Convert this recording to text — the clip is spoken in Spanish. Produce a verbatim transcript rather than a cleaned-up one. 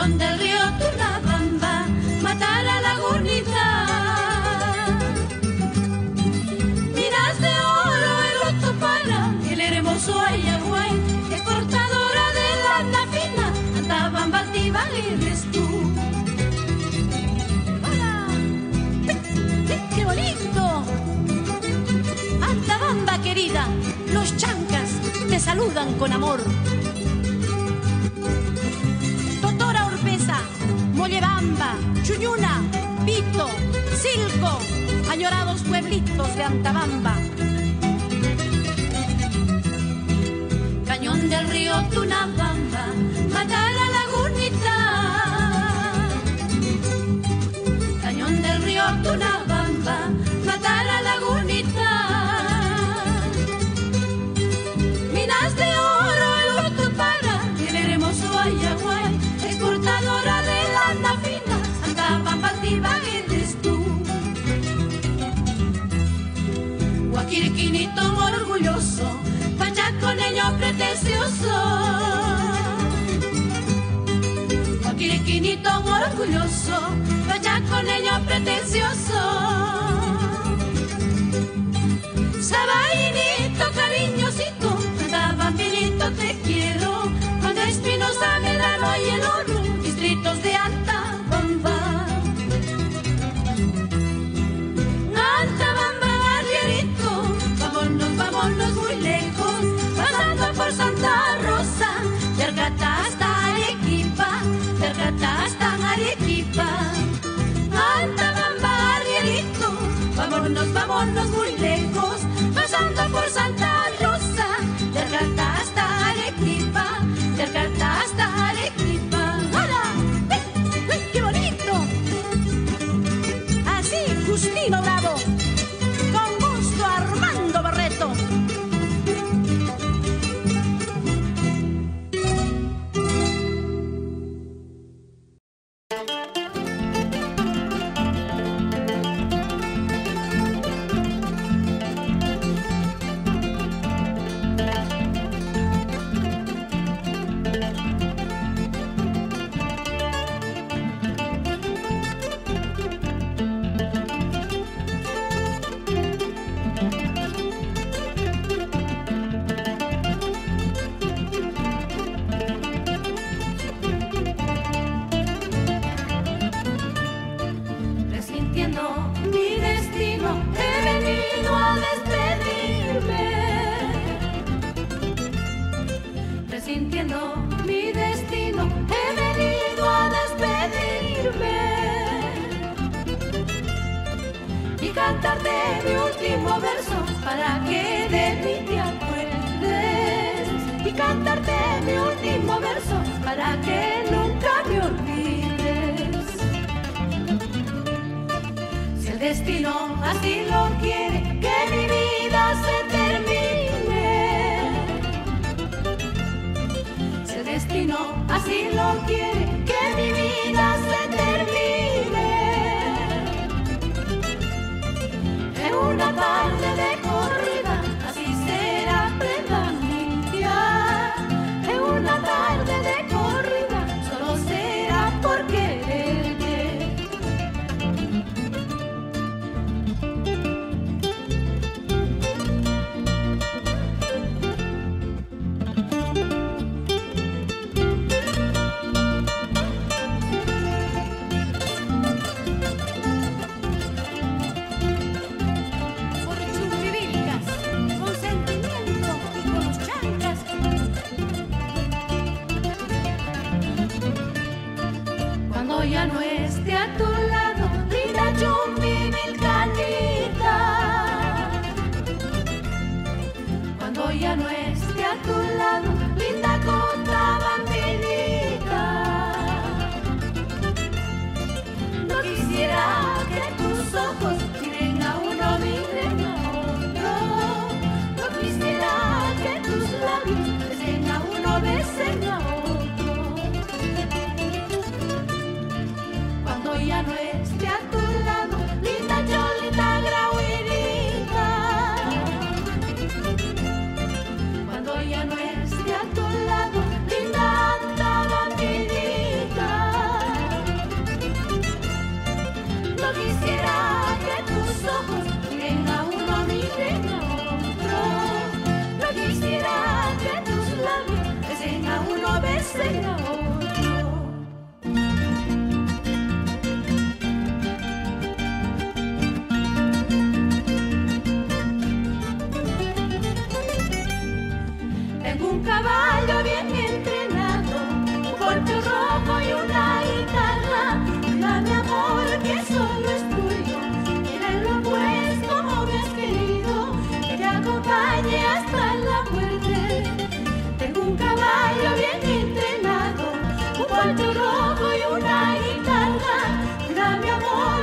Cañón del río Tunabamba, mata la lagunita. Minas de oro el otro para el hermoso Ayaguay, exportadora de lana fina, Antabamba altiva eres tú. ¡Hola! ¡Qué bonito! Antabamba querida, los chancas te saludan con amor. Mollebamba, Chuñuna, Pito, Silco, añorados pueblitos de Antabamba. Cañón del río Tunabamba, mata la lagunita. Cañón del río Tunabamba, mata la lagunita. Minas de oro el orto para el hermoso Ayaguay, exportadora de lana fina, Antabamba altiva eres tú. Guaquiriquinito orgulloso, pachaconeño pretencioso. Guaquiriquinito orgulloso, pachaconeño pretencioso. Sabainito cariñosito, Antabambinito te quiero, cuando Espinosa, Medrano y el oro, distritos de Antabamba. Antabamba, barrierito, vámonos, vámonos muy lejos, pasando por Santa Rosa, Tercata hasta Arequipa, Tercata hasta Arequipa. Antabamba, barrierito, vámonos, vámonos muy lejos, pasando por Santa Rosa, Tercata hasta Arequipa, Tercata hasta Arequipa. Justino Bravo, con gusto Armando Barreto. Cantarte mi último verso para que de mí te acuerdes, y cantarte mi último verso para que nunca me olvides. Si el destino así lo quiere, que mi vida se termine. Si el destino así lo quiere, que mi vida se termine. Una tarde de corrida, así será prenda mía. En una tarde de corrida, solo será por quererte. Ya no esté a tu lado, linda Chumbi Vilcanita. Cuando ya no esté a tu lado, linda Cotabambinita. No quisiera que tus ojos miren a uno, miren a otro. No quisiera que tus labios besen a uno, besen a otro. sería otro. Tengo un caballo bien entrenado, un poncho rojo y una guitarra. Dame amor que solo es tuyo, quírelo pues como me has querido, que te acompañe hasta la muerte. Tengo un caballo bien entrenado, un poncho rojo y una guitarra. Dame amor